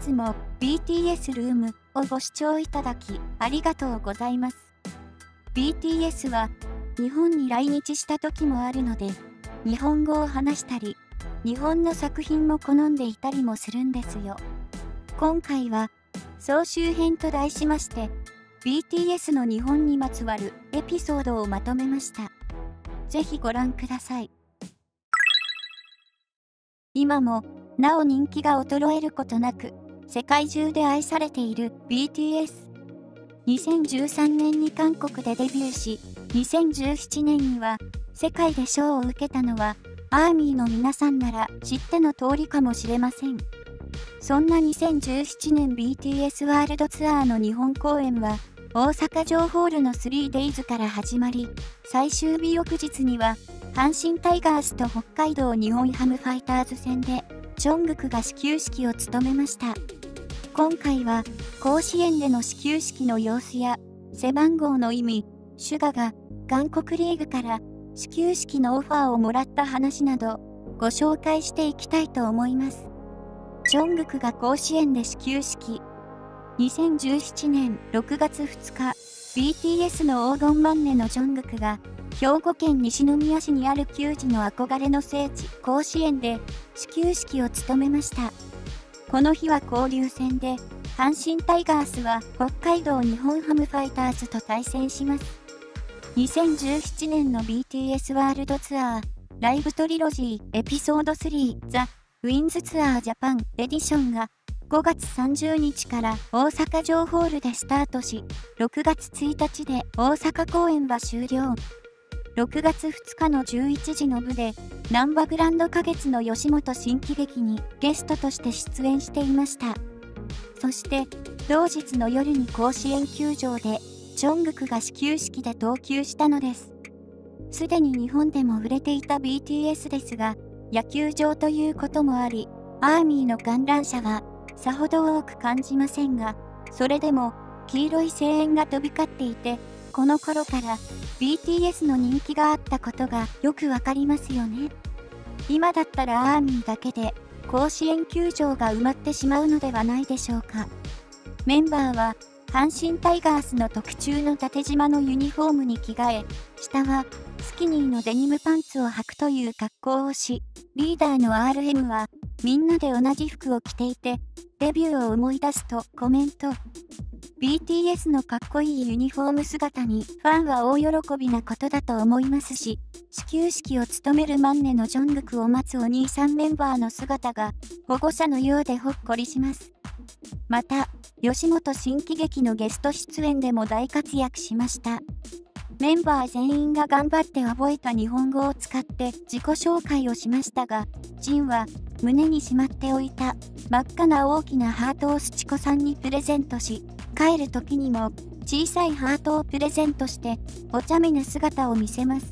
つも BTS ルームをご視聴いただきありがとうございます。BTS は日本に来日した時もあるので、日本語を話したり、日本の作品も好んでいたりもするんですよ。今回は総集編と題しまして、BTS の日本にまつわるエピソードをまとめました。ぜひご覧ください。今もなお人気が衰えることなく、世界中で愛されている BTS。2013年に韓国でデビューし、2017年には世界で賞を受けたのは、アーミーの皆さんなら知っての通りかもしれません。そんな2017年 BTS ワールドツアーの日本公演は、大阪城ホールの 3days から始まり、最終日翌日には、阪神タイガースと北海道日本ハムファイターズ戦で、ジョングクが始球式を務めました。今回は、甲子園での始球式の様子や、背番号の意味、シュガが韓国リーグから始球式のオファーをもらった話など、ご紹介していきたいと思います。ジョングクが甲子園で始球式。2017年6月2日、BTS の黄金マンネのジョングクが、兵庫県西宮市にある球児の憧れの聖地、甲子園で始球式を務めました。この日は交流戦で、阪神タイガースは北海道日本ハムファイターズと対戦します。2017年の BTS ワールドツアー、ライブトリロジーエピソード3ザ・ウィンズツアージャパンエディションが5月30日から大阪城ホールでスタートし、6月1日で大阪公演は終了。6月2日の11時の部で、ナンバグランド花月の吉本新喜劇にゲストとして出演していました。そして、同日の夜に甲子園球場で、ジョングクが始球式で投球したのです。すでに日本でも売れていた BTS ですが、野球場ということもあり、アーミーの観覧車はさほど多く感じませんが、それでも黄色い声援が飛び交っていて、この頃から BTS の人気があったことがよくわかりますよね。今だったらアーミーだけで甲子園球場が埋まってしまうのではないでしょうか。メンバーは阪神タイガースの特注の縦縞のユニフォームに着替え、下はスキニーのデニムパンツを履くという格好をし、リーダーの RM はみんなで同じ服を着ていて、デビューを思い出すとコメント。BTS のかっこいいユニフォーム姿にファンは大喜びなことだと思いますし、始球式を務めるマンネのジョングクを待つお兄さんメンバーの姿が保護者のようでほっこりします。また、吉本新喜劇のゲスト出演でも大活躍しました。メンバー全員が頑張って覚えた日本語を使って自己紹介をしましたが、ジンは胸にしまっておいた真っ赤な大きなハートをスチコさんにプレゼントし、帰る時にも小さいハートをプレゼントしてお茶目な姿を見せます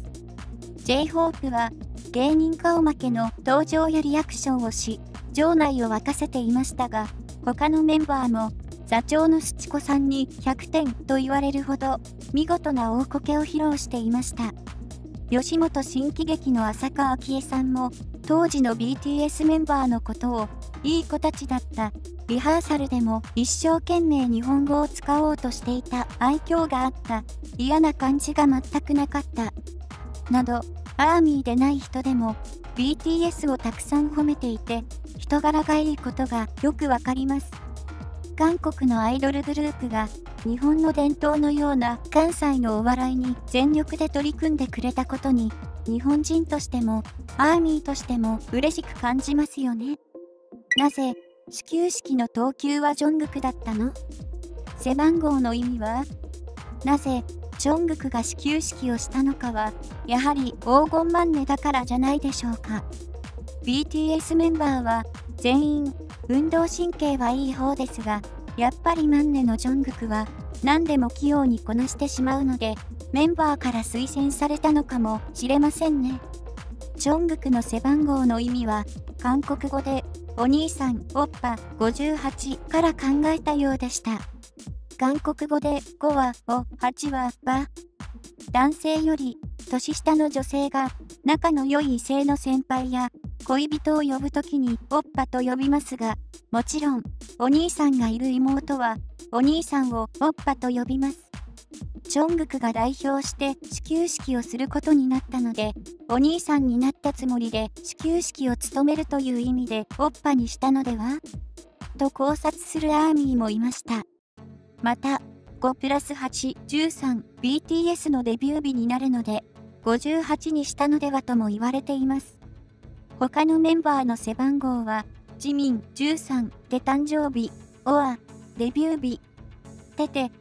。J-HOPE は芸人顔負けの登場やリアクションをし、場内を沸かせていましたが、他のメンバーも座長のスチコさんに100点と言われるほど見事な大こけを披露していました。吉本新喜劇の浅香昭恵さんも当時の BTS メンバーのことをいい子たちだった、リハーサルでも一生懸命日本語を使おうとしていた、愛嬌があった、嫌な感じが全くなかった、など、アーミーでない人でも BTS をたくさん褒めていて、人柄がいいことがよくわかります。韓国のアイドルグループが日本の伝統のような関西のお笑いに全力で取り組んでくれたことに、日本人としてもアーミーとしても嬉しく感じますよね。なぜ始球式の投球はジョングクだったの？背番号の意味は？なぜジョングクが始球式をしたのかは、やはり黄金マンネだからじゃないでしょうか。BTS メンバーは全員運動神経はいい方ですが、やっぱりマンネのジョングクは何でも器用にこなしてしまうので、メンバーから推薦されたのかもしれませんね。ジョングクの背番号の意味は、韓国語でお兄さん、オッパ58から考えたようでした。韓国語で5はお、8はバ。男性より年下の女性が仲の良い異性の先輩や恋人を呼ぶときにオッパと呼びますが、もちろん、お兄さんがいる妹は、お兄さんをオッパと呼びます。ジョングクが代表して始球式をすることになったので、お兄さんになったつもりで始球式を務めるという意味でオッパにしたのではと考察するアーミーもいました。また、5+8、13、BTS のデビュー日になるので、58にしたのではとも言われています。他のメンバーの背番号は、ジミン13で誕生日、オアデビュー日、テテ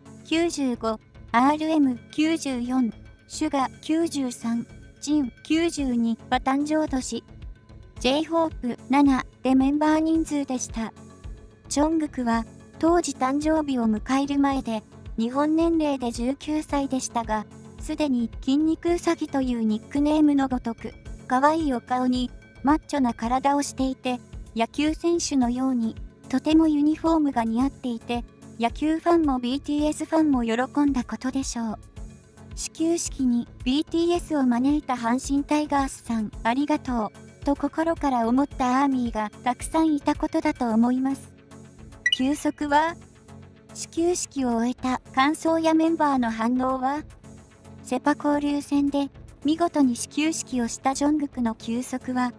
95、RM94、シュガ93、ジン92は誕生年、J-HOPE7 でメンバー人数でした。ジョングクは当時誕生日を迎える前で日本年齢で19歳でしたが、すでに筋肉ウサギというニックネームのごとく、可愛いお顔にマッチョな体をしていて、野球選手のようにとてもユニフォームが似合っていて、野球ファンも BTS ファンも喜んだことでしょう。始球式に BTS を招いた阪神タイガースさんありがとうと心から思ったアーミーがたくさんいたことだと思います。球速は？始球式を終えた感想やメンバーの反応は？セパ交流戦で見事に始球式をしたジョングクの球速は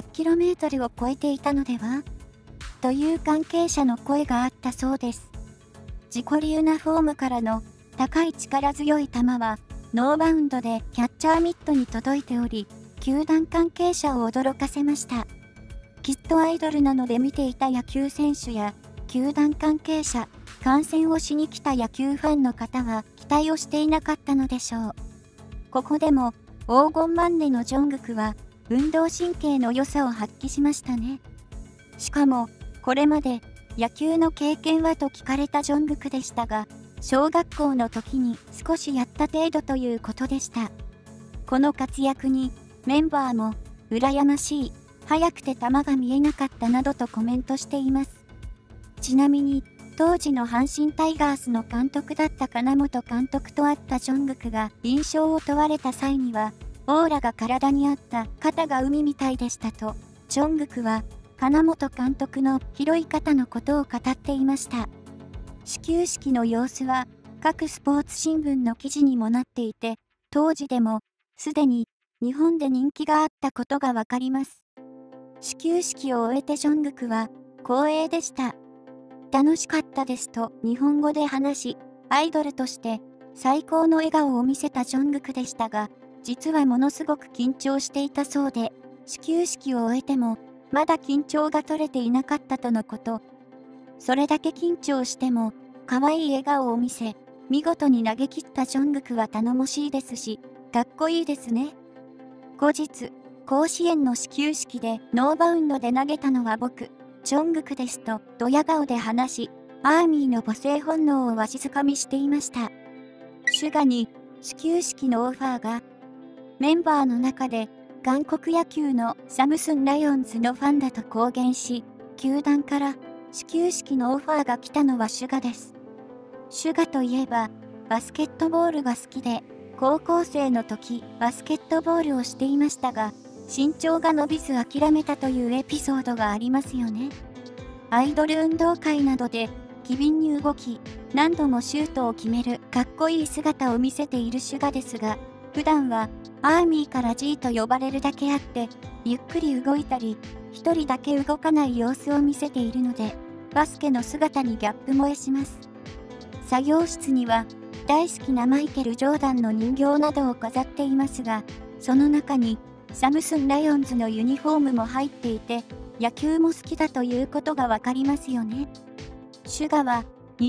100km を超えていたのではという関係者の声があったそうです。自己流なフォームからの高い力強い球はノーバウンドでキャッチャーミットに届いており、球団関係者を驚かせました。きっとアイドルなので見ていた野球選手や球団関係者、観戦をしに来た野球ファンの方は期待をしていなかったのでしょう。ここでも黄金マンネのジョングクは運動神経の良さを発揮しましたね。しかもこれまで野球の経験はと聞かれたジョングクでしたが、小学校の時に少しやった程度ということでした。この活躍にメンバーも羨ましい、速くて球が見えなかったなどとコメントしています。ちなみに当時の阪神タイガースの監督だった金本監督と会ったジョングクが印象を問われた際には、オーラが体にあった肩が海みたいでしたと、ジョングクは金本監督の広い肩のことを語っていました。始球式の様子は各スポーツ新聞の記事にもなっていて、当時でもすでに日本で人気があったことがわかります。始球式を終えてジョングクは光栄でした。楽しかったですと日本語で話し、アイドルとして最高の笑顔を見せたジョングクでしたが、実はものすごく緊張していたそうで、始球式を終えてもまだ緊張が取れていなかったとのこと。それだけ緊張しても可愛い笑顔を見せ、見事に投げ切ったジョングクは頼もしいですし、かっこいいですね。後日、甲子園の始球式でノーバウンドで投げたのは僕、ジョングクですとドヤ顔で話し、アーミーの母性本能をわしづかみしていました。シュガに始球式のオファーが、メンバーの中で韓国野球のサムスンライオンズのファンだと公言し、球団から始球式のオファーが来たのはシュガです。シュガといえばバスケットボールが好きで、高校生の時バスケットボールをしていましたが、身長が伸びず諦めたというエピソードがありますよね。アイドル運動会などで機敏に動き、何度もシュートを決めるかっこいい姿を見せているシュガですが、普段はアーミーから G と呼ばれるだけあって、ゆっくり動いたり、一人だけ動かない様子を見せているので、バスケの姿にギャップ萌えします。作業室には大好きなマイケル・ジョーダンの人形などを飾っていますが、その中にサムスンライオンズのユニフォームも入っていて、野球も好きだということがわかりますよね。シュガは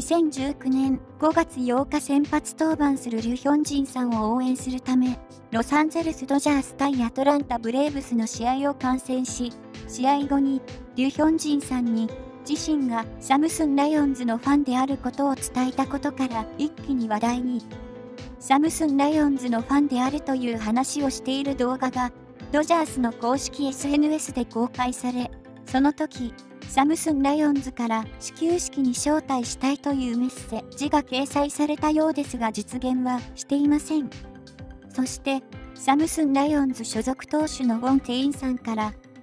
2019年5月8日先発登板するリュ・ヒョンジンさんを応援するため、ロサンゼルスドジャース対アトランタブレーブスの試合を観戦し、試合後にリュ・ヒョンジンさんに自身がサムスンライオンズのファンであることを伝えたことから一気に話題に。サムスンライオンズのファンであるという話をしている動画がドジャースの公式 SNS で公開され、その時、サムスンライオンズから始球式に招待したいというメッセージが掲載されたようですが実現はしていません。そして、サムスンライオンズ所属投手のウォン・テインさんから、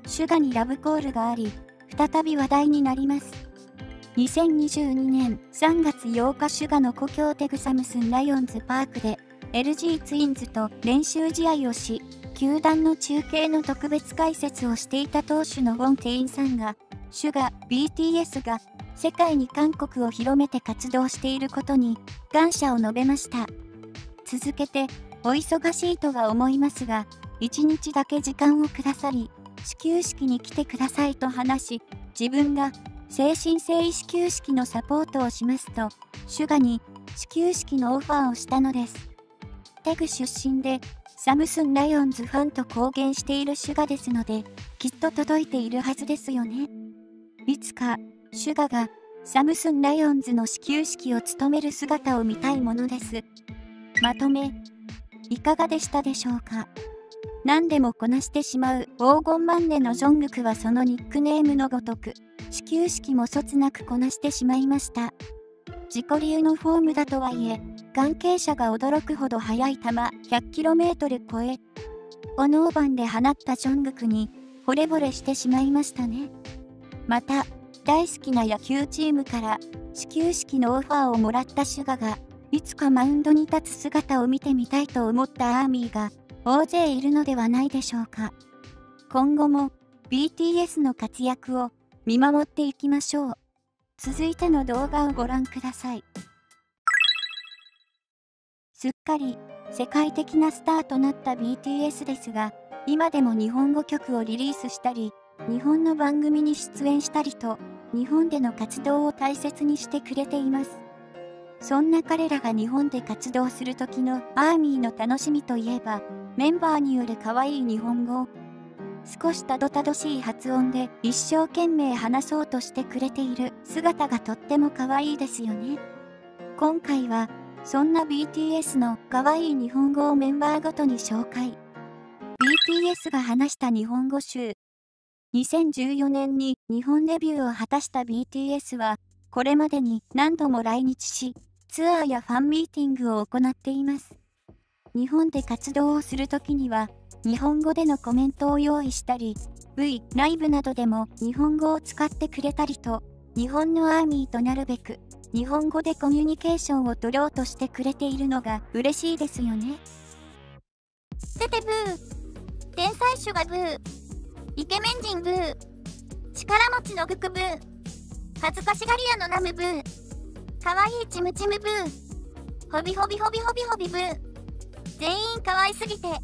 シュガにラブコールがあり、再び話題になります。2022年3月8日シュガの故郷テグサムスンライオンズパークで LG ツインズと練習試合をし、球団の中継の特別解説をしていた投手のウォン・テインさんが、シュガ、BTS が世界に韓国を広めて活動していることに感謝を述べました。続けて、お忙しいとは思いますが、1日だけ時間をくださり、始球式に来てくださいと話し、自分が誠心誠意始球式のサポートをしますと、シュガに始球式のオファーをしたのです。テグ出身で、サムスンライオンズファンと公言しているシュガですので、きっと届いているはずですよね。いつか、シュガがサムスンライオンズの始球式を務める姿を見たいものです。まとめ、いかがでしたでしょうか。何でもこなしてしまう黄金マンネのジョングクはそのニックネームのごとく、始球式もそつなくこなしてしまいました。自己流のフォームだとはいえ、関係者が驚くほど速い球 100km 超え、この大盤で放ったジョングクに惚れ惚れしてしまいましたね。また、大好きな野球チームから始球式のオファーをもらったシュガが、いつかマウンドに立つ姿を見てみたいと思ったアーミーが大勢いるのではないでしょうか。今後も BTS の活躍を見守っていきましょう。続いての動画をご覧ください。すっかり世界的なスターとなった BTS ですが、今でも日本語曲をリリースしたり、日本の番組に出演したりと、日本での活動を大切にしてくれています。そんな彼らが日本で活動する時のアーミーの楽しみといえば、メンバーによる可愛い日本語。少したどたどしい発音で一生懸命話そうとしてくれている姿がとっても可愛いですよね。今回はそんな BTS の可愛い日本語をメンバーごとに紹介。BTS が話した日本語集。2014年に日本デビューを果たした BTS は、これまでに何度も来日し、ツアーやファンミーティングを行っています。日本で活動をするときには、日本語でのコメントを用意したり、V、ライブなどでも日本語を使ってくれたりと、日本のアーミーとなるべく、日本語でコミュニケーションを取ろうとしてくれているのが嬉しいですよね。 テテブー、天才種がブー、イケメン人ブー、力持ちのグクブー、恥ずかしがり屋のナムブー、かわいいチムチムブー、ホビホビホビホビホビブー、全員かわいすぎて、も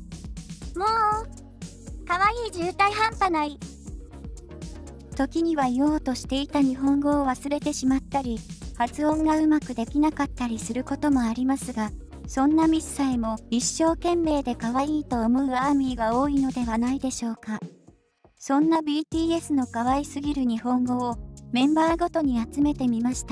う、かわいい渋滞半端ない。 時には言おうとしていた日本語を忘れてしまったり、発音がうまくできなかったりすることもありますが、そんなミスさえも一生懸命で可愛いと思うアーミーが多いのではないでしょうか。そんな BTS の可愛すぎる日本語をメンバーごとに集めてみました。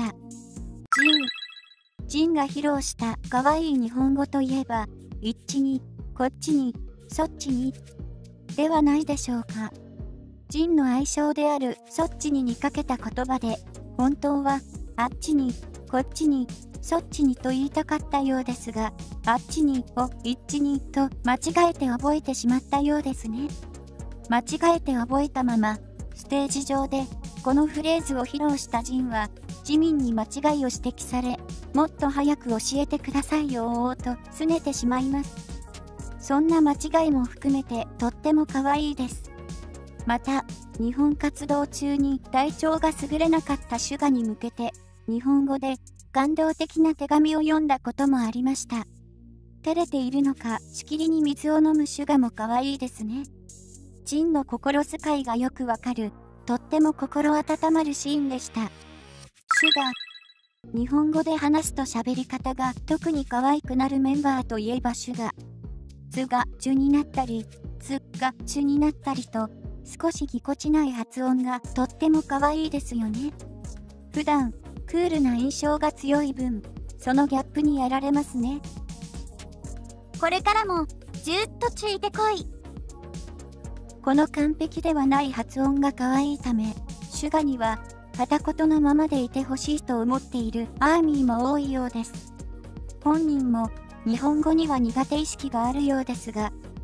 ジンが披露した可愛い日本語といえば、いっちに、こっちに、そっちに、ではないでしょうか。ジンの愛称であるそっちにかけた言葉で、本当はあっちに、こっちに、そっちにと言いたかったようですが、あっちにをいっちにと間違えて覚えてしまったようですね。間違えて覚えたまま、ステージ上でこのフレーズを披露したジンは、自民に間違いを指摘され、もっと早く教えてくださいよと拗ねてしまいます。そんな間違いも含めてとっても可愛いです。また、日本活動中に体調が優れなかったシュガに向けて、日本語で感動的な手紙を読んだこともありました。照れているのか、しきりに水を飲むシュガも可愛いですね。ジンの心遣いがよくわかる、とっても心温まるシーンでした。シュガ。日本語で話すと喋り方が特に可愛くなるメンバーといえばシュガ。ツがチュになったり、ツがチュになったりと、少しぎこちない発音がとっても可愛いですよね。普段、クールな印象が強い分、そのギャップにやられますね。 これからも、ずっとついてこい。 この完璧ではない発音が可愛いため、シュガには片言のままでいてほしいと思っているアーミーも多いようです。本人も日本語には苦手意識があるようですが、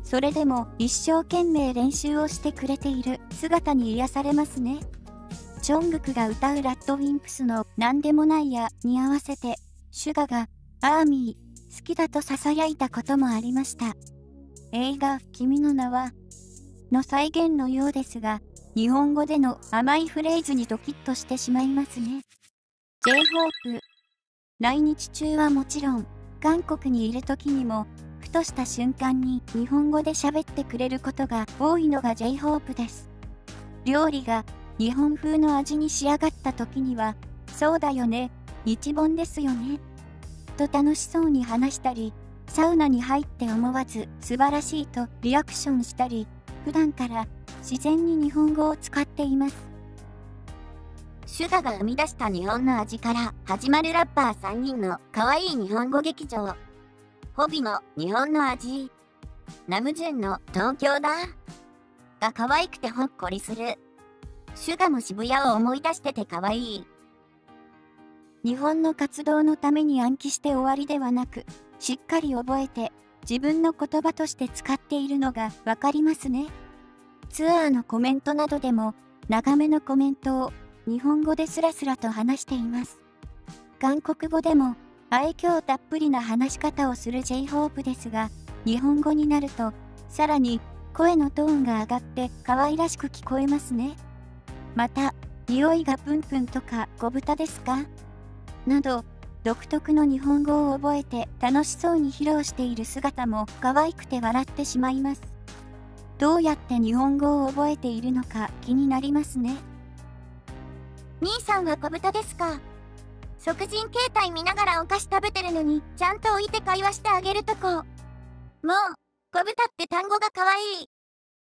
それでも一生懸命練習をしてくれている姿に癒されますね。ジョングクが歌うラッドウィンプスのなんでもないやに合わせて、シュガがアーミー好きだと囁いたこともありました。映画君の名はの再現のようですが、日本語での甘いフレーズにドキッとしてしまいますね。J-HOPE。来日中はもちろん、韓国にいる時にも、ふとした瞬間に日本語で喋ってくれることが多いのが J-HOPE です。料理が日本風の味に仕上がった時には、そうだよね、日本ですよね。と楽しそうに話したり、サウナに入って思わず素晴らしいとリアクションしたり、普段から自然に日本語を使っています。 シュガが生み出した日本の味から始まるラッパー3人の可愛い日本語劇場。ホビの日本の味。ナムジュンの東京だ。が可愛くてほっこりする。シュガも渋谷を思い出してて可愛い。 日本の活動のために暗記して終わりではなく、しっかり覚えて自分の言葉として使っているのがわかりますね。ツアーのコメントなどでも長めのコメントを日本語でスラスラと話しています。韓国語でも愛嬌たっぷりな話し方をする J-HOPE ですが、日本語になるとさらに声のトーンが上がって可愛らしく聞こえますね。また、匂いがプンプンとか小豚ですかなど、独特の日本語を覚えて楽しそうに披露している姿も可愛くて笑ってしまいます。どうやって日本語を覚えているのか気になりますね。 兄さんは小豚ですか。食人携帯見ながらお菓子食べてるのにちゃんと置いて会話してあげるとこ。もう、小豚って単語が可愛い。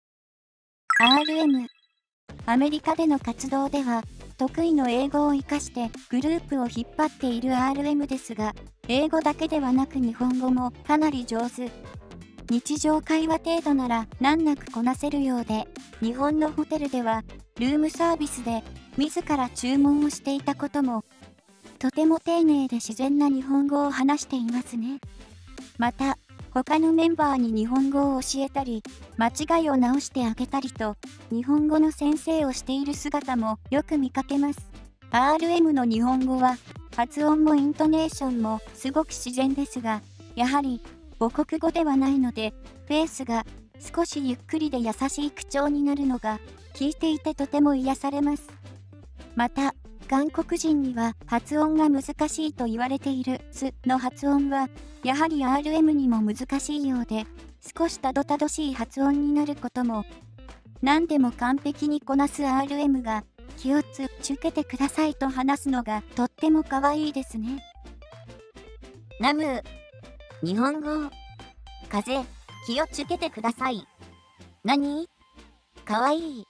RM。アメリカでの活動では、得意の英語を活かしてグループを引っ張っている RM ですが、英語だけではなく日本語もかなり上手。日常会話程度なら難なくこなせるようで、日本のホテルではルームサービスで自ら注文をしていたことも、とても丁寧で自然な日本語を話していますね。また、他のメンバーに日本語を教えたり、間違いを直してあげたりと、日本語の先生をしている姿もよく見かけます。RM の日本語は、発音もイントネーションもすごく自然ですが、やはり母国語ではないので、ペースが少しゆっくりで優しい口調になるのが、聞いていてとても癒されます。また、韓国人には発音が難しいと言われているスの発音は、やはり RM にも難しいようで、少したどたどしい発音になることも、何でも完璧にこなす RM が、気をつけてくださいと話すのがとっても可愛いですね。 ナム、日本語。風、気をつけてください。何？可愛い。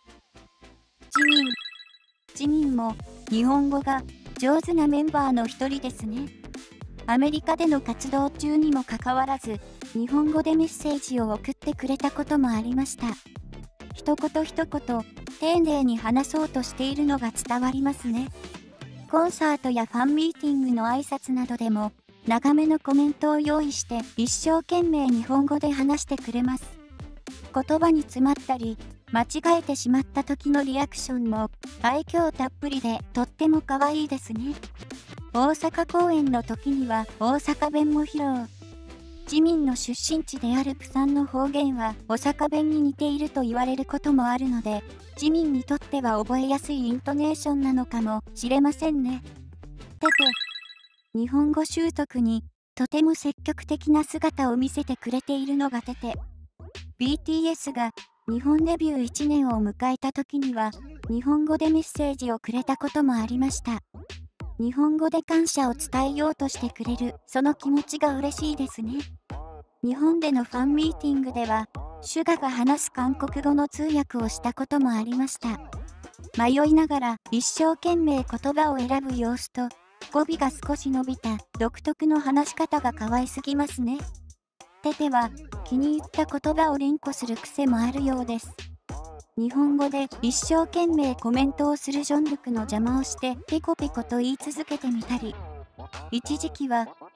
ジミンも日本語が上手なメンバーの一人ですね。アメリカでの活動中にもかかわらず、日本語でメッセージを送ってくれたこともありました。一言一言、丁寧に話そうとしているのが伝わりますね。コンサートやファンミーティングの挨拶などでも、長めのコメントを用意して一生懸命日本語で話してくれます。言葉に詰まったり、間違えてしまった時のリアクションも愛嬌たっぷりでとっても可愛いですね。大阪公演の時には大阪弁も披露。ジミンの出身地であるプサンの方言は大阪弁に似ていると言われることもあるので、ジミンにとっては覚えやすいイントネーションなのかもしれませんね。日本語習得にとても積極的な姿を見せてくれているのがBTS が日本デビュー1年を迎えた時には日本語でメッセージをくれたこともありました。日本語で感謝を伝えようとしてくれるその気持ちが嬉しいですね。日本でのファンミーティングではシュガが話す韓国語の通訳をしたこともありました。迷いながら一生懸命言葉を選ぶ様子と語尾が少し伸びた独特の話し方が可愛すぎますね。テテは気に入った言葉を連呼する癖もあるようです。日本語で一生懸命コメントをするジョンルクの邪魔をしてペコペコと言い続けてみたり、一時期は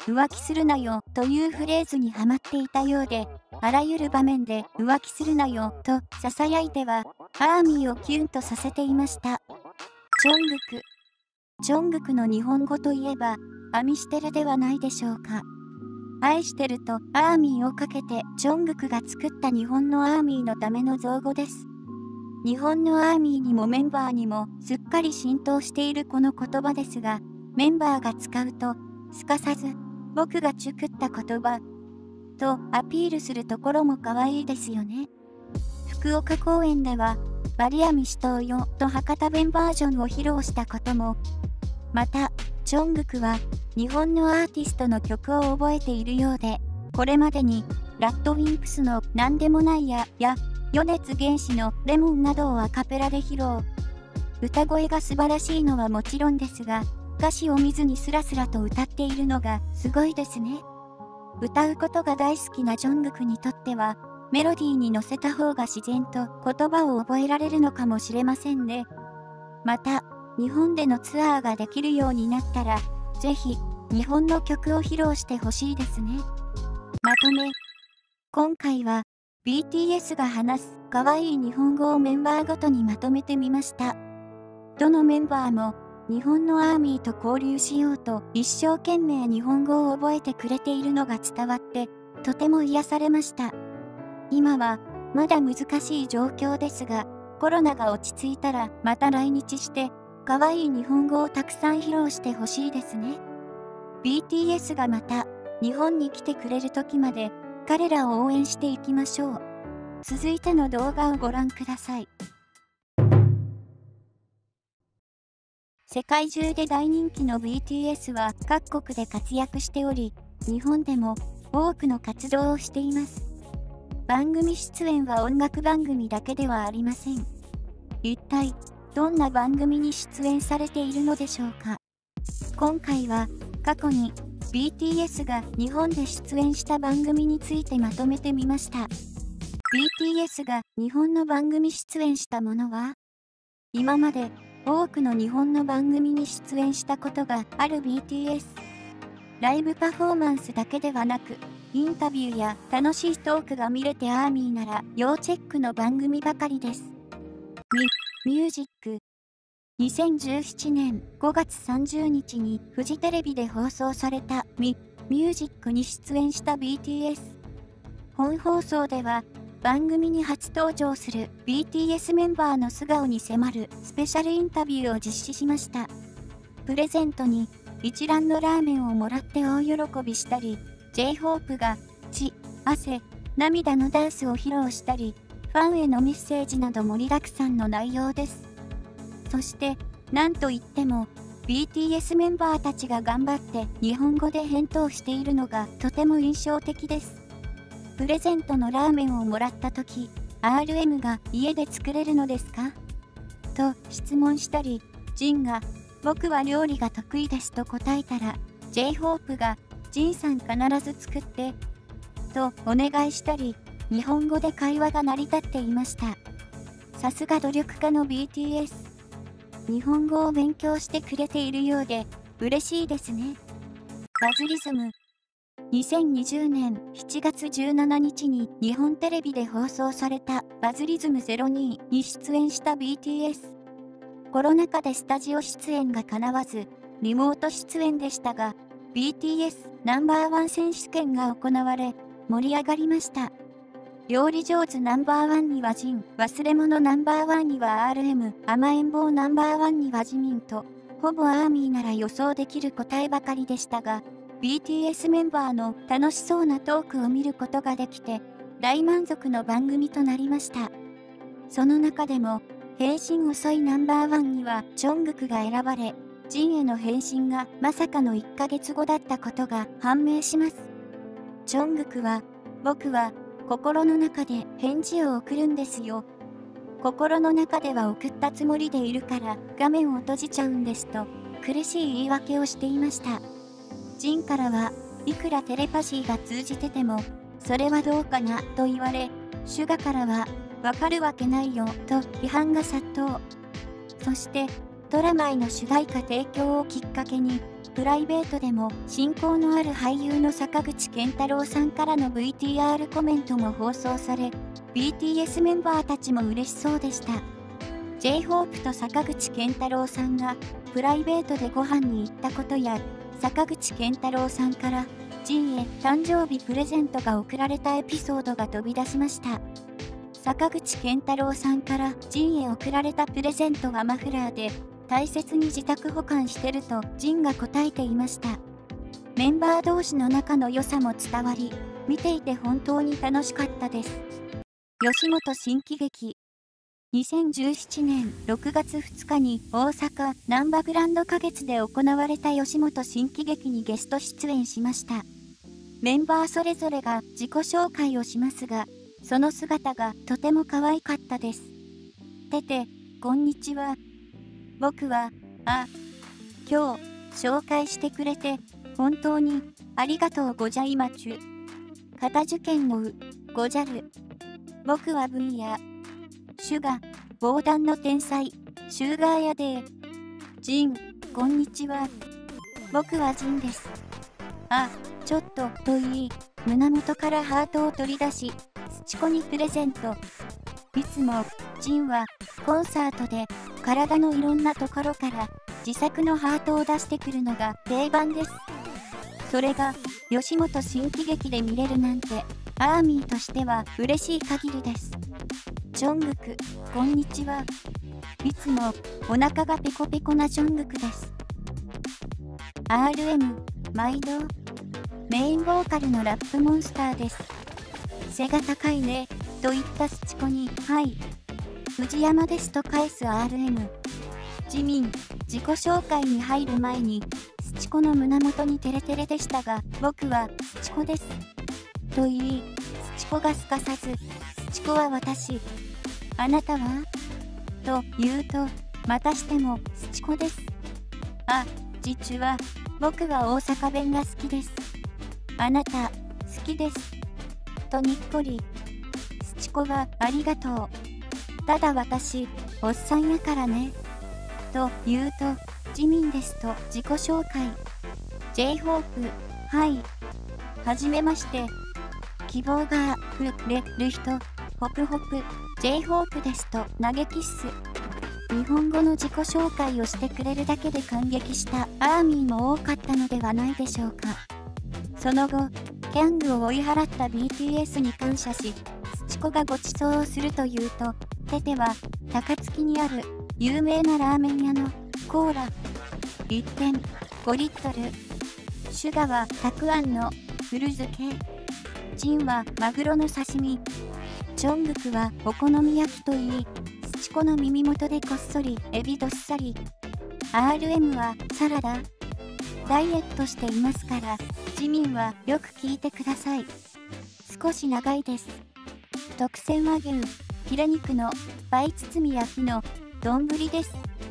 浮気するなよというフレーズにハマっていたようで、あらゆる場面で浮気するなよと囁いては、アーミーをキュンとさせていました。ジョングク。ジョングクの日本語といえば、アミしてるではないでしょうか。愛してるとアーミーをかけてジョングクが作った日本のアーミーのための造語です。日本のアーミーにもメンバーにもすっかり浸透しているこの言葉ですが、メンバーが使うと、すかさず、僕がチュクった言葉、とアピールするところも可愛いですよね。福岡公演では、バリアミシトーよと博多弁バージョンを披露したことも、また、ジョングクは日本のアーティストの曲を覚えているようで、これまでにラッドウィンプスのなんでもないや、米津玄師のレモンなどをアカペラで披露。歌声が素晴らしいのはもちろんですが、歌詞を見ずにスラスラと歌っているのがすごいですね。歌うことが大好きなジョングクにとっては、メロディーに乗せた方が自然と言葉を覚えられるのかもしれませんね。また、日本でのツアーができるようになったら、ぜひ日本の曲を披露してほしいですね。まとめ。今回は BTS が話す可愛い日本語をメンバーごとにまとめてみました。どのメンバーも日本のアーミーと交流しようと一生懸命日本語を覚えてくれているのが伝わってとても癒されました。今はまだ難しい状況ですが、コロナが落ち着いたらまた来日して可愛い日本語をたくさん披露してほしいですね。BTS がまた日本に来てくれる時まで彼らを応援していきましょう。続いての動画をご覧ください。世界中で大人気の BTS は各国で活躍しており、日本でも多くの活動をしています。番組出演は音楽番組だけではありません。一体どんな番組に出演されているのでしょうか。今回は過去にBTS が日本で出演した番組についてまとめてみました。BTS が日本の番組出演したものは、今まで多くの日本の番組に出演したことがある BTS。ライブパフォーマンスだけではなく、インタビューや楽しいトークが見れてアーミーなら要チェックの番組ばかりです。ミュージック。2017年5月30日にフジテレビで放送されたミュージックに出演した BTS。本放送では番組に初登場する BTS メンバーの素顔に迫るスペシャルインタビューを実施しました。プレゼントに一蘭のラーメンをもらって大喜びしたり、J-HOPE が血、汗、涙のダンスを披露したり、ファンへのメッセージなど盛りだくさんの内容です。そして、なんといっても、BTS メンバーたちが頑張って日本語で返答しているのがとても印象的です。プレゼントのラーメンをもらった時、RM が家で作れるのですかと質問したり、JIN が僕は料理が得意ですと答えたら、J-HOPE がJIN さん必ず作ってとお願いしたり、日本語で会話が成り立っていました。さすが努力家の BTS。日本語を勉強してくれているようで嬉しいですね。バズリズム。2020年7月17日に日本テレビで放送されたバズリズム02に出演した BTS。コロナ禍でスタジオ出演が叶わず、リモート出演でしたが、BTS ナンバーワン選手権が行われ、盛り上がりました。料理上手ナンバーワンにはJIN、忘れ物ナンバーワンには RM、甘えん坊ナンバーワンにはジミンと、ほぼアーミーなら予想できる答えばかりでしたが、BTS メンバーの楽しそうなトークを見ることができて、大満足の番組となりました。その中でも、返信遅いナンバーワンにはジョングクが選ばれ、JINへの返信がまさかの1ヶ月後だったことが判明します。ジョングクは、僕は心の中で返事を送るんですよ。心の中では送ったつもりでいるから画面を閉じちゃうんですと苦しい言い訳をしていました。JINからはいくらテレパシーが通じててもそれはどうかなと言われ、SUGAからはわかるわけないよと批判が殺到。そしてドラマへの主題歌提供をきっかけにプライベートでも親交のある俳優の坂口健太郎さんからの VTR コメントも放送され、BTS メンバーたちも嬉しそうでした。J-HOPE と坂口健太郎さんがプライベートでご飯に行ったことや、坂口健太郎さんからジンへ誕生日プレゼントが贈られたエピソードが飛び出しました。坂口健太郎さんからジンへ贈られたプレゼントはマフラーで、大切に自宅保管してるとジンが答えていました。メンバー同士の仲の良さも伝わり、見ていて本当に楽しかったです。吉本新喜劇。2017年6月2日に大阪なんばグランド花月で行われた吉本新喜劇にゲスト出演しました。メンバーそれぞれが自己紹介をしますが、その姿がとても可愛かったです。てて、こんにちは。僕は、今日、紹介してくれて、本当に、ありがとうございまちゅ。片受験をごじゃる。僕は分野。シュガ、防弾の天才、シューガーヤデー。ジン、こんにちは。僕はジンです。ちょっと、と言い、胸元からハートを取り出し、スチコにプレゼント。いつも、ジンは、コンサートで、体のいろんなところから自作のハートを出してくるのが定番です。それが吉本新喜劇で見れるなんてアーミーとしては嬉しい限りです。ジョングク、こんにちは。いつもお腹がペコペコなジョングクです。RM、毎度。メインボーカルのラップモンスターです。背が高いね、と言ったスチコに、はい。藤山ですと返す RM。自民、自己紹介に入る前に、スチコの胸元にテレテレでしたが、僕はスチコです。と言い、スチコがすかさず、スチコは私。あなたはと言うと、またしてもスチコです。実は、僕は大阪弁が好きです。あなた、好きです。とにっこり。スチコはありがとう。ただ私、おっさんやからね。と言うと、自民ですと自己紹介。J-HOPE、はい。はじめまして。希望がふれる人、ホプホプ、J-HOPEですと投げキッス。日本語の自己紹介をしてくれるだけで感激したアーミーも多かったのではないでしょうか。その後、キャングを追い払った BTS に感謝し、スチコがご馳走をするというと、テテは高槻にある有名なラーメン屋のコーラ1点5リットル。シュガはたくあんの古漬け。ジンはマグロの刺身。ジョングクはお好み焼きといい、スチコの耳元でこっそりエビどっさり。RM はサラダ。ダイエットしていますから、ジミンはよく聞いてください。少し長いです。特選和牛、ヒレ肉の倍包み焼きの丼です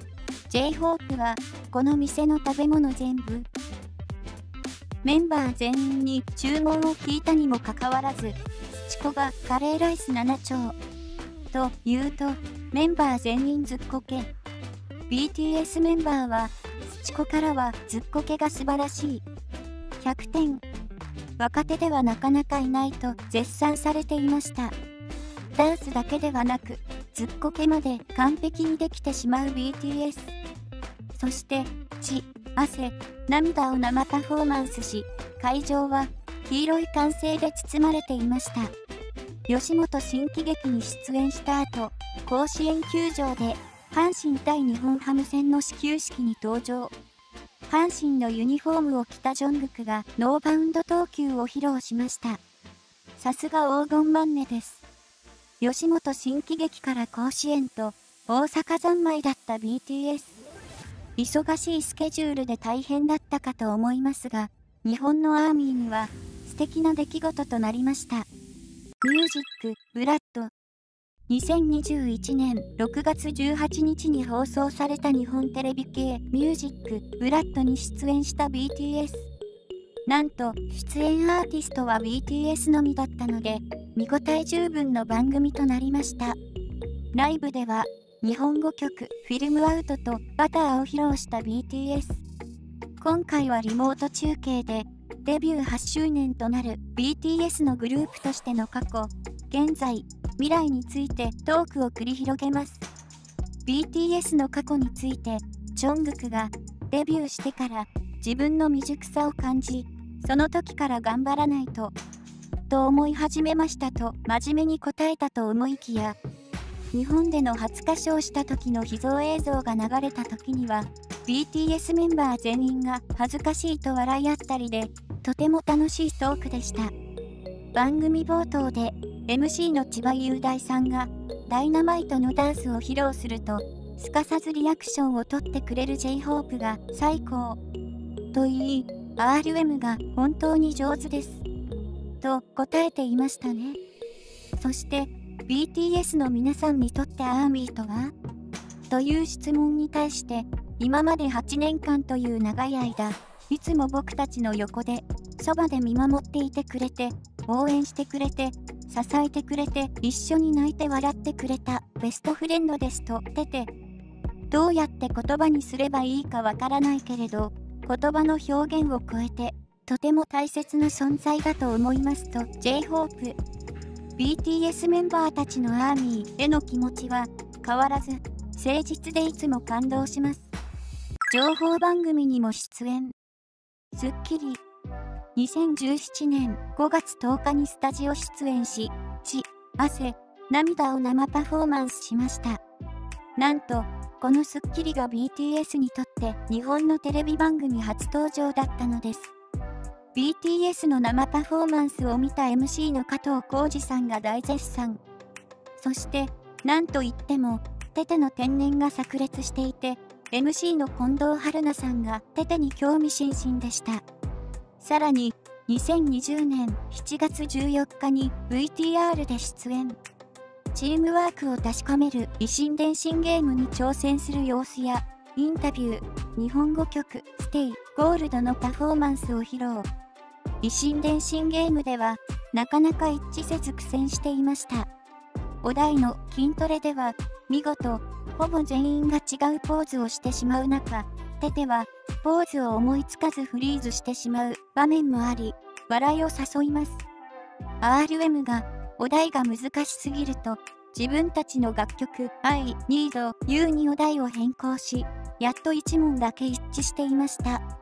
。J-HOPE はこの店の食べ物全部。メンバー全員に注文を聞いたにもかかわらず、スチコがカレーライス7丁。と言うと、メンバー全員ずっこけ。BTS メンバーは、スチコからはずっこけが素晴らしい。100点。若手ではなかなかいないと絶賛されていました。ダンスだけではなく、ずっこけまで完璧にできてしまう BTS。そして、血、汗、涙を生パフォーマンスし、会場は黄色い歓声で包まれていました。吉本新喜劇に出演した後、甲子園球場で阪神対日本ハム戦の始球式に登場。阪神のユニフォームを着たジョングクがノーバウンド投球を披露しました。さすが黄金マンネです。吉本新喜劇から甲子園と大阪三昧だった BTS。忙しいスケジュールで大変だったかと思いますが、日本のアーミーには素敵な出来事となりました。ミュージック、ブラッド。2021年6月18日に放送された日本テレビ系ミュージック、ブラッドに出演した BTS。なんと、出演アーティストは BTS のみだったので、見応え十分の番組となりました。ライブでは、日本語曲、フィルムアウトとバターを披露した BTS。 今回はリモート中継でデビュー8周年となる BTS のグループとしての過去、現在、未来についてトークを繰り広げます。BTS の過去について、ジョングクがデビューしてから自分の未熟さを感じ、その時から頑張らないと思い始めましたと真面目に答えたと思いきや、日本での初歌唱した時の秘蔵映像が流れた時には、BTS メンバー全員が恥ずかしいと笑い合ったりで、とても楽しいトークでした。番組冒頭で MC の千葉雄大さんがダイナマイトのダンスを披露すると、すかさずリアクションを取ってくれる J-HOPE が最高と言い、RM が本当に上手ですと答えていましたね。そして BTS の皆さんにとってアーミーとはという質問に対して、今まで8年間という長い間、いつも僕たちの横でそばで見守っていてくれて、応援してくれて、支えてくれて、一緒に泣いて笑ってくれたベストフレンドですとてて、どうやって言葉にすればいいかわからないけれど、言葉の表現を超えてとても大切な存在だと思いますと J-HOPE。 BTS メンバーたちのアーミーへの気持ちは変わらず誠実でいつも感動します。情報番組にも出演。スッキリ。2017年5月10日にスタジオ出演し、血、汗、涙を生パフォーマンスしました。なんと、このスッキリが BTS にとって日本のテレビ番組初登場だったのです。BTS の生パフォーマンスを見た MC の加藤浩次さんが大絶賛。そして、なんといっても、テテの天然が炸裂していて、MC の近藤春菜さんがテテに興味津々でした。さらに、2020年7月14日に VTR で出演。チームワークを確かめる以心伝心ゲームに挑戦する様子や、インタビュー、日本語曲、ステイ、ゴールドのパフォーマンスを披露。以心伝心ゲームでは、なかなか一致せず苦戦していました。お題の筋トレでは、見事、ほぼ全員が違うポーズをしてしまう中、テテは、ポーズを思いつかずフリーズしてしまう場面もあり、笑いを誘います。RM が、お題が難しすぎると、自分たちの楽曲 I Need You にお題を変更し、やっと1問だけ一致していました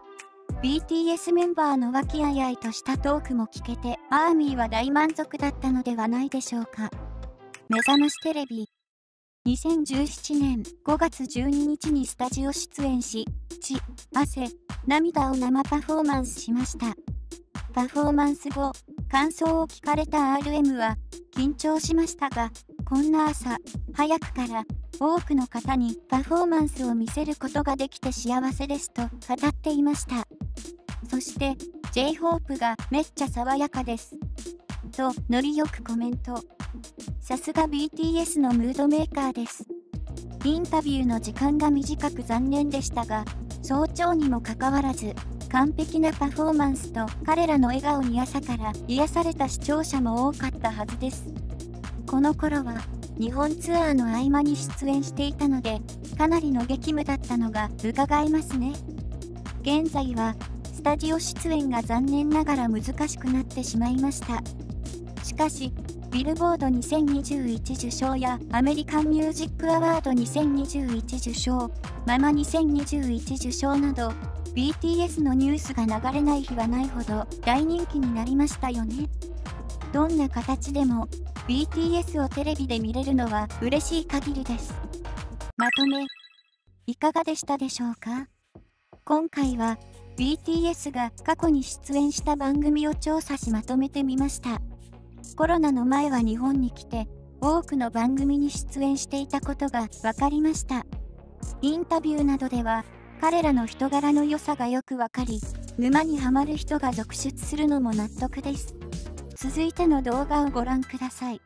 。BTS メンバーの和気あいあいとしたトークも聞けて、アーミーは大満足だったのではないでしょうか。目覚ましテレビ。2017年5月12日にスタジオ出演し、血、汗、涙を生パフォーマンスしました。パフォーマンス後、感想を聞かれた RM は、緊張しましたが、こんな朝、早くから多くの方にパフォーマンスを見せることができて幸せですと語っていました。そして、J-HOPE がめっちゃ爽やかです。と、ノリよくコメント。さすが BTS のムードメーカーです。インタビューの時間が短く残念でしたが、早朝にもかかわらず、完璧なパフォーマンスと彼らの笑顔に朝から癒された視聴者も多かったはずです。この頃は日本ツアーの合間に出演していたので、かなりの激務だったのが伺えますね。現在はスタジオ出演が残念ながら難しくなってしまいました。しかし、ビルボード2021受賞やアメリカンミュージックアワード2021受賞、ママ2021受賞など、BTS のニュースが流れない日はないほど大人気になりましたよね。どんな形でも BTS をテレビで見れるのは嬉しい限りです。まとめ、いかがでしたでしょうか？今回は BTS が過去に出演した番組を調査しまとめてみました。コロナの前は日本に来て多くの番組に出演していたことが分かりました。インタビューなどでは彼らの人柄の良さがよくわかり、沼にはまる人が続出するのも納得です。続いての動画をご覧ください。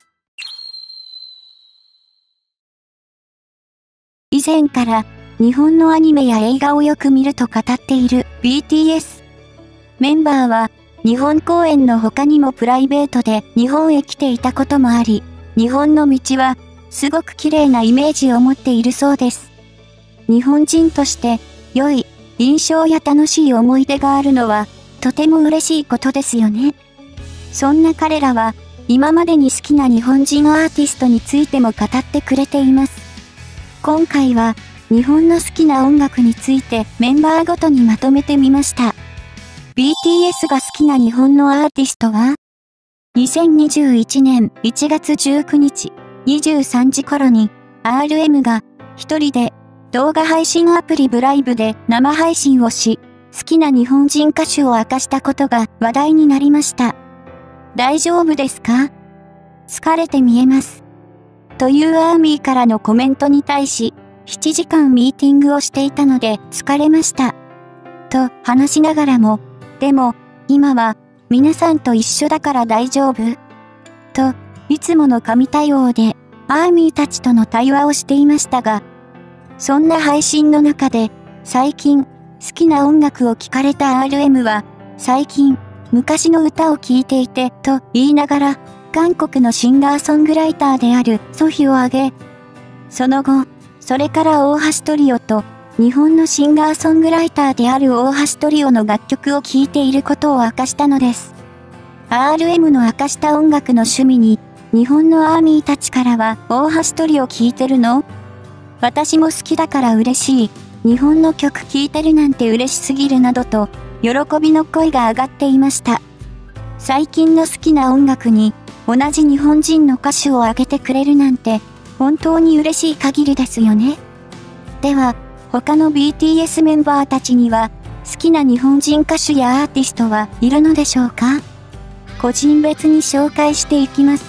以前から日本のアニメや映画をよく見ると語っている BTS。メンバーは日本公演の他にもプライベートで日本へ来ていたこともあり、日本の道はすごく綺麗なイメージを持っているそうです。日本人として良い印象や楽しい思い出があるのは、とても嬉しいことですよね。そんな彼らは、今までに好きな日本人アーティストについても語ってくれています。今回は、日本の好きな音楽についてメンバーごとにまとめてみました。BTS が好きな日本のアーティストは ?2021 年1月19日23時頃に RM が一人で動画配信アプリブライブで生配信をし、好きな日本人歌手を明かしたことが話題になりました。大丈夫ですか？疲れて見えます。というアーミーからのコメントに対し、7時間ミーティングをしていたので疲れました。と話しながらも、でも、今は皆さんと一緒だから大丈夫？と、いつもの神対応で、アーミーたちとの対話をしていましたが、そんな配信の中で、最近、好きな音楽を聞かれた RM は、最近、昔の歌を聴いていて、と言いながら、韓国のシンガーソングライターであるソヒを挙げ、その後、それから大橋トリオと、日本のシンガーソングライターである大橋トリオの楽曲を聴いていることを明かしたのです。RM の明かした音楽の趣味に、日本のアーミーたちからは、大橋トリオ聴いてるの？私も好きだから嬉しい。日本の曲聴いてるなんて嬉しすぎるなどと、喜びの声が上がっていました。最近の好きな音楽に、同じ日本人の歌手を挙げてくれるなんて、本当に嬉しい限りですよね。では、他の BTS メンバーたちには、好きな日本人歌手やアーティストはいるのでしょうか？個人別に紹介していきます。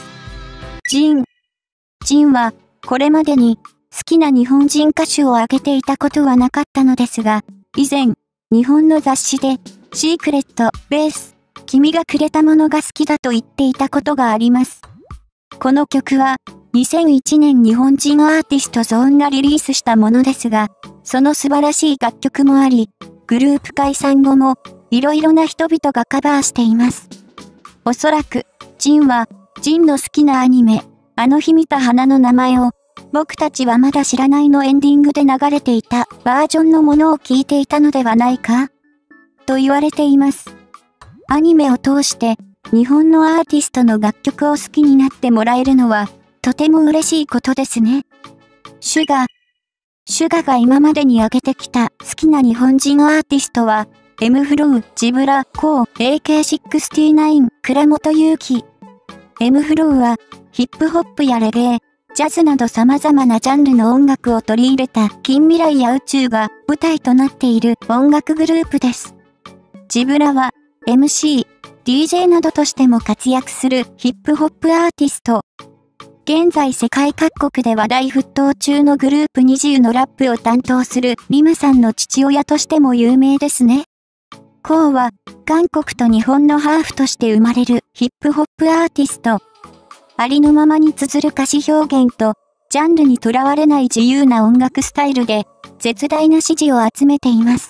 ジンは、これまでに好きな日本人歌手を挙げていたことはなかったのですが、以前、日本の雑誌で、シークレット、ベース、君がくれたものが好きだと言っていたことがあります。この曲は、2001年日本人アーティストゾーンがリリースしたものですが、その素晴らしい楽曲もあり、グループ解散後も、いろいろな人々がカバーしています。おそらく、ジンは、ジンの好きなアニメ、あの日見た花の名前を、僕たちはまだ知らないのエンディングで流れていたバージョンのものを聞いていたのではないか？と言われています。アニメを通して、日本のアーティストの楽曲を好きになってもらえるのは、とても嬉しいことですね。シュガが今までに挙げてきた好きな日本人アーティストは、M-FLOW、ジブラ、コウ、AK69、倉本祐希。M-FLOWは、ヒップホップやレゲエ、ジャズなど様々なジャンルの音楽を取り入れた近未来や宇宙が舞台となっている音楽グループです。ジブラは、MC、DJ などとしても活躍するヒップホップアーティスト。現在世界各国で話題沸騰中のグループ20のラップを担当するリムさんの父親としても有名ですね。コウは韓国と日本のハーフとして生まれるヒップホップアーティスト。ありのままに綴る歌詞表現とジャンルにとらわれない自由な音楽スタイルで絶大な支持を集めています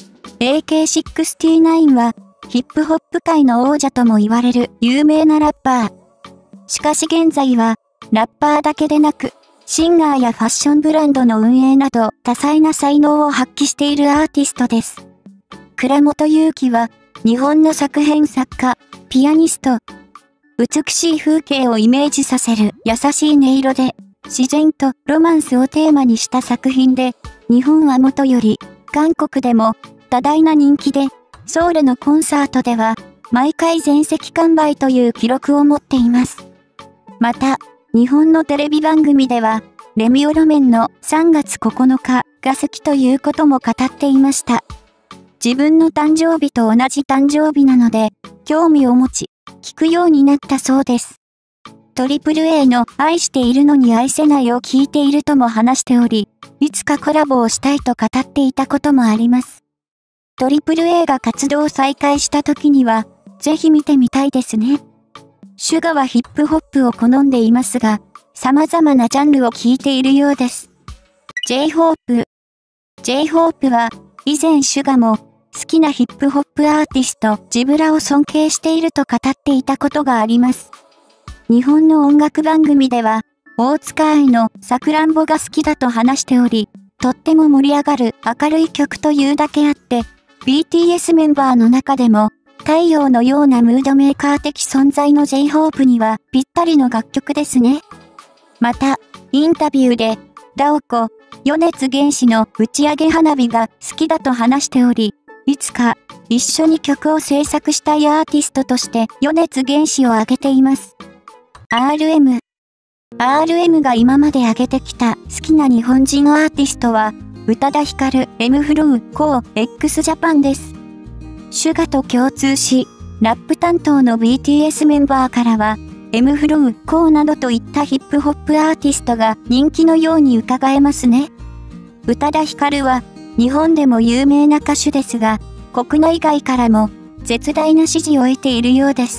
。AK69はヒップホップ界の王者とも言われる有名なラッパー。しかし現在はラッパーだけでなく、シンガーやファッションブランドの運営など多彩な才能を発揮しているアーティストです。倉本祐希は日本の作編作家、ピアニスト。美しい風景をイメージさせる優しい音色で、自然とロマンスをテーマにした作品で、日本はもとより、韓国でも多大な人気で、ソウルのコンサートでは、毎回全席完売という記録を持っています。また、日本のテレビ番組では、レミオロメンの3月9日が好きということも語っていました。自分の誕生日と同じ誕生日なので、興味を持ち、聞くようになったそうです。AAA の愛しているのに愛せないを聞いているとも話しており、いつかコラボをしたいと語っていたこともあります。AAA が活動を再開した時には、ぜひ見てみたいですね。シュガはヒップホップを好んでいますが、様々なジャンルを聴いているようです。J-HOPE は、以前シュガも、好きなヒップホップアーティスト、ジブラを尊敬していると語っていたことがあります。日本の音楽番組では、大塚愛のさくらんぼが好きだと話しており、 とっても盛り上がる明るい曲というだけあって、BTS メンバーの中でも、太陽のようなムードメーカー的存在の J-Hope にはぴったりの楽曲ですね。また、インタビューで、ダオコ、余熱原子の打ち上げ花火が好きだと話しており、いつか一緒に曲を制作したいアーティストとして余熱原子を挙げています。RM が今まで挙げてきた好きな日本人アーティストは、宇多田ヒカル、M-Flow、KOO、x ジャパンです。シュガと共通し、ラップ担当の BTS メンバーからは、M-Flow、KOO などといったヒップホップアーティストが人気のように伺えますね。宇多田ヒカルは、日本でも有名な歌手ですが、国内外からも絶大な支持を得ているようです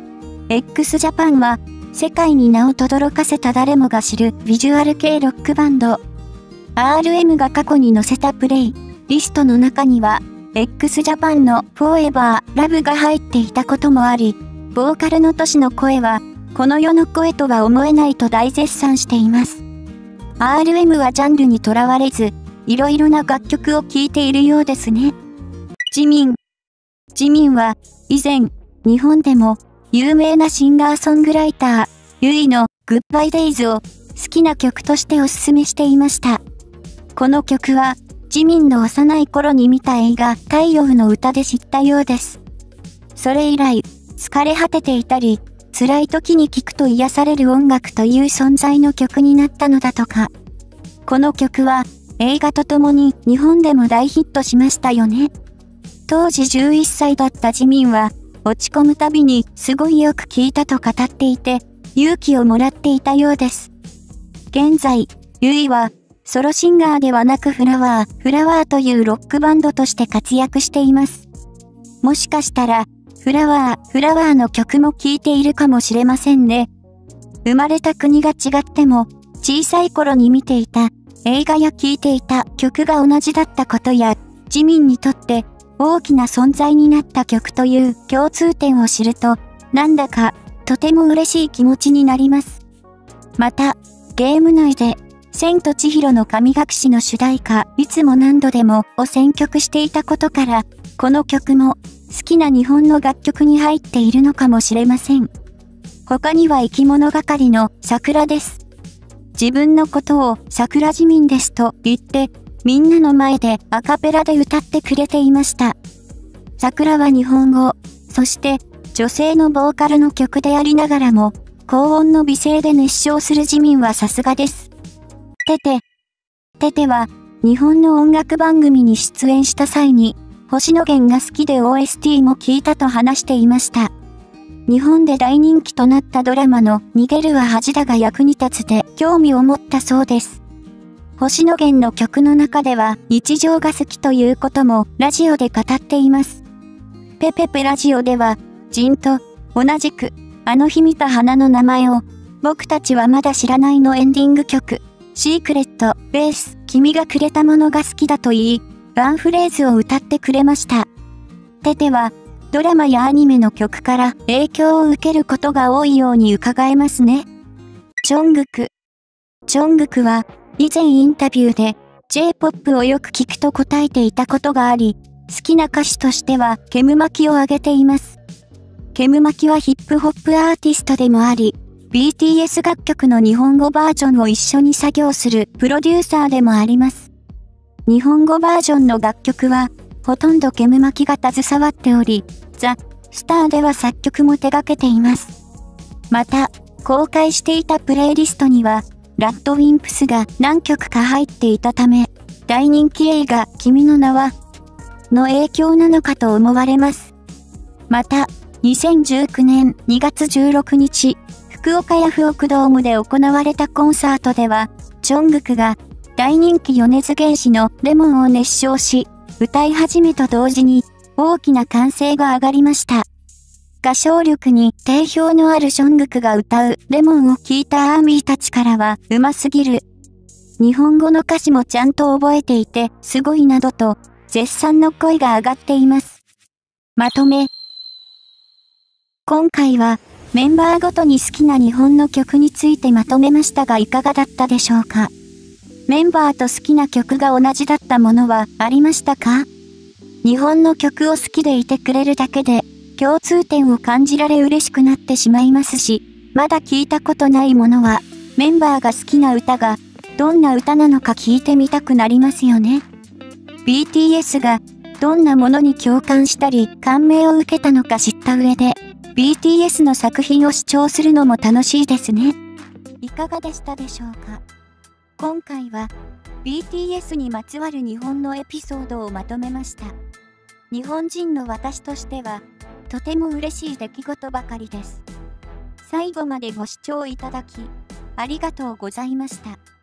。x ジャパンは、世界に名を轟かせた誰もが知るビジュアル系ロックバンド。RM が過去に載せたプレイリストの中には、x ジャパンの Forever Love が入っていたこともあり、ボーカルのトシの声は、この世の声とは思えないと大絶賛しています。RM はジャンルにとらわれず、いろいろな楽曲を聴いているようですね。ジミンは、以前、日本でも、有名なシンガーソングライター、ユイの Goodbye Days を好きな曲としておすすめしていました。この曲は、ジミンの幼い頃に見た映画太陽の歌で知ったようです。それ以来、疲れ果てていたり、辛い時に聴くと癒される音楽という存在の曲になったのだとか。この曲は、映画とともに日本でも大ヒットしましたよね。当時11歳だったジミンは、落ち込むたびにすごいよく聴いたと語っていて、勇気をもらっていたようです。現在、ユイは、ソロシンガーではなくフラワーというロックバンドとして活躍しています。もしかしたら、フラワーの曲も聴いているかもしれませんね。生まれた国が違っても、小さい頃に見ていた映画や聴いていた曲が同じだったことや、ジミンにとって大きな存在になった曲という共通点を知ると、なんだかとても嬉しい気持ちになります。また、ゲーム内で、千と千尋の神隠しの主題歌、いつも何度でもを選曲していたことから、この曲も好きな日本の楽曲に入っているのかもしれません。他には生き物係の桜です。自分のことを桜ジミンですと言って、みんなの前でアカペラで歌ってくれていました。桜は日本語、そして女性のボーカルの曲でありながらも、高音の美声で熱唱するジミンはさすがです。テテは、日本の音楽番組に出演した際に、星野源が好きで OST も聴いたと話していました。日本で大人気となったドラマの逃げるは恥だが役に立つで興味を持ったそうです。星野源の曲の中では日常が好きということもラジオで語っています。ペペペラジオでは、ジンと同じくあの日見た花の名前を僕たちはまだ知らないのエンディング曲。シークレット、ベース、君がくれたものが好きだと言い、ワンフレーズを歌ってくれました。テテは、ドラマやアニメの曲から影響を受けることが多いように伺えますね。ジョングクは、以前インタビューで、J-POP をよく聞くと答えていたことがあり、好きな歌手としては、ケムマキを挙げています。ケムマキはヒップホップアーティストでもあり、BTS 楽曲の日本語バージョンを一緒に作業するプロデューサーでもあります。日本語バージョンの楽曲は、ほとんどケムマキが携わっており、ザ・スターでは作曲も手掛けています。また、公開していたプレイリストには、ラッドウィンプスが何曲か入っていたため、大人気映画、君の名は、の影響なのかと思われます。また、2019年2月16日、福岡ヤフオクドームで行われたコンサートでは、ジョングクが大人気米津玄師のレモンを熱唱し、歌い始めと同時に大きな歓声が上がりました。歌唱力に定評のあるジョングクが歌うレモンを聴いたアーミーたちからはうますぎる。日本語の歌詞もちゃんと覚えていてすごいなどと絶賛の声が上がっています。まとめ。今回はメンバーごとに好きな日本の曲についてまとめましたがいかがだったでしょうか。 メンバーと好きな曲が同じだったものはありましたか？日本の曲を好きでいてくれるだけで、共通点を感じられ嬉しくなってしまいますし、まだ聞いたことないものは、メンバーが好きな歌が、どんな歌なのか聞いてみたくなりますよね。BTS が、どんなものに共感したり感銘を受けたのか知った上で、BTS の作品を視聴するのも楽しいですね。いかがでしたでしょうか？今回は、BTS にまつわる日本のエピソードをまとめました。日本人の私としては、とても嬉しい出来事ばかりです。最後までご視聴いただき、ありがとうございました。